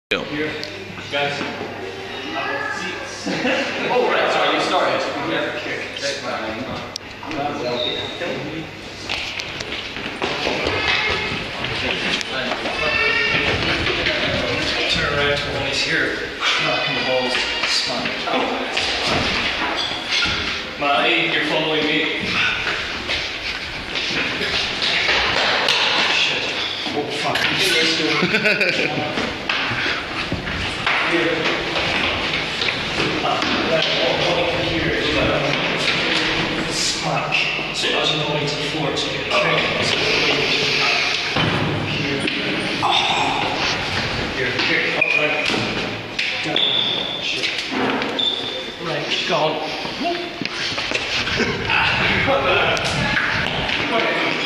Go. Here, guys. Seats. Oh, right. Sorry, you started. You never kick. That's fine. Turn around to when he's here. Knocking the balls. Smart. Molly, you're following me. Shit. Oh, fuck. Here. Here is smack. So as you're going to the floor, so you get a kick. Here. Here. Oh, right. Down. Shit. Right. Gone.